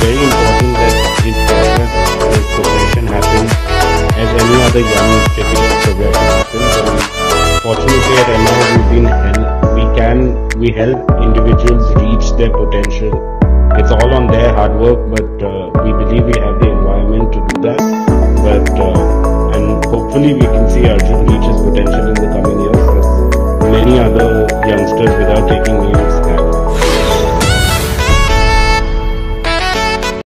very important that his progression happens as any other young cricketer's progression happens. And fortunately at MI we help individuals reach their potential. It's all on their hard work, but we believe we have the environment to do that. And hopefully we can see Arjun reach his potential